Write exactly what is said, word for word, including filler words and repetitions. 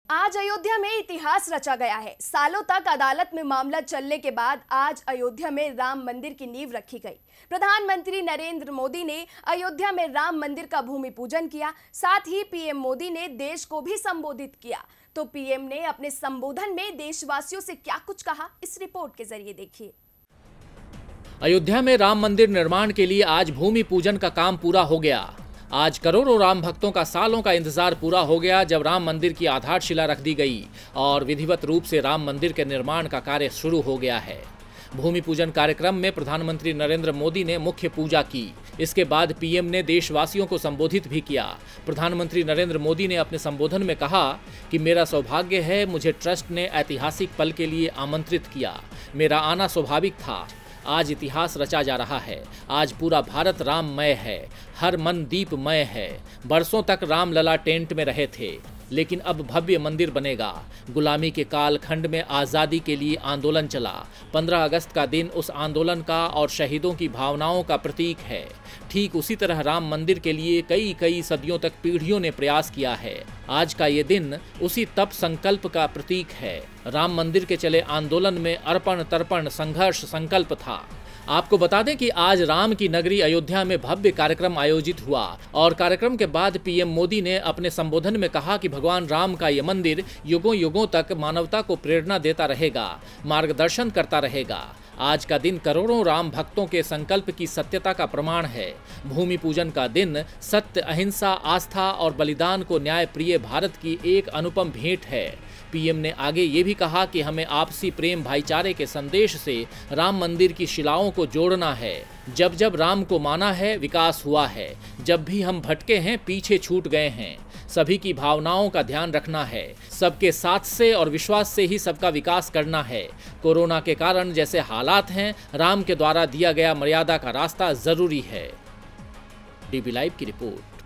आज अयोध्या में इतिहास रचा गया है। सालों तक अदालत में मामला चलने के बाद आज अयोध्या में राम मंदिर की नींव रखी गई। प्रधानमंत्री नरेंद्र मोदी ने अयोध्या में राम मंदिर का भूमि पूजन किया। साथ ही पीएम मोदी ने देश को भी संबोधित किया। तो पीएम ने अपने संबोधन में देशवासियों से क्या कुछ कहा, इस रिपोर्ट के जरिए देखिए। अयोध्या में राम मंदिर निर्माण के लिए आज भूमि पूजन का काम पूरा हो गया। आज करोड़ों राम भक्तों का सालों का इंतजार पूरा हो गया जब राम मंदिर की आधारशिला रख दी गई और विधिवत रूप से राम मंदिर के निर्माण का कार्य शुरू हो गया है। भूमि पूजन कार्यक्रम में प्रधानमंत्री नरेंद्र मोदी ने मुख्य पूजा की। इसके बाद पीएम ने देशवासियों को संबोधित भी किया। प्रधानमंत्री नरेंद्र मोदी ने अपने संबोधन में कहा कि मेरा सौभाग्य है, मुझे ट्रस्ट ने ऐतिहासिक पल के लिए आमंत्रित किया। मेरा आना स्वाभाविक था। आज इतिहास रचा जा रहा है। आज पूरा भारत राममय है, हर मन दीपमय है। बरसों तक रामलला टेंट में रहे थे, लेकिन अब भव्य मंदिर बनेगा। गुलामी के कालखंड में आज़ादी के लिए आंदोलन चला। पंद्रह अगस्त का दिन उस आंदोलन का और शहीदों की भावनाओं का प्रतीक है। ठीक उसी तरह राम मंदिर के लिए कई कई सदियों तक पीढ़ियों ने प्रयास किया है। आज का ये दिन उसी तप संकल्प का प्रतीक है। राम मंदिर के चले आंदोलन में अर्पण तर्पण संघर्ष संकल्प था। आपको बता दें कि आज राम की नगरी अयोध्या में भव्य कार्यक्रम आयोजित हुआ और कार्यक्रम के बाद पीएम मोदी ने अपने संबोधन में कहा कि भगवान राम का यह मंदिर युगों युगों तक मानवता को प्रेरणा देता रहेगा, मार्गदर्शन करता रहेगा। आज का दिन करोड़ों राम भक्तों के संकल्प की सत्यता का प्रमाण है। भूमि पूजन का दिन सत्य, अहिंसा, आस्था और बलिदान को न्याय प्रिय भारत की एक अनुपम भेंट है। पीएम ने आगे ये भी कहा कि हमें आपसी प्रेम भाईचारे के संदेश से राम मंदिर की शिलाओं को जोड़ना है। जब जब राम को माना है, विकास हुआ है। जब भी हम भटके हैं, पीछे छूट गए हैं। सभी की भावनाओं का ध्यान रखना है। सबके साथ से और विश्वास से ही सबका विकास करना है। कोरोना के कारण जैसे हालात हैं, राम के द्वारा दिया गया मर्यादा का रास्ता जरूरी है। डीबी लाइव की रिपोर्ट।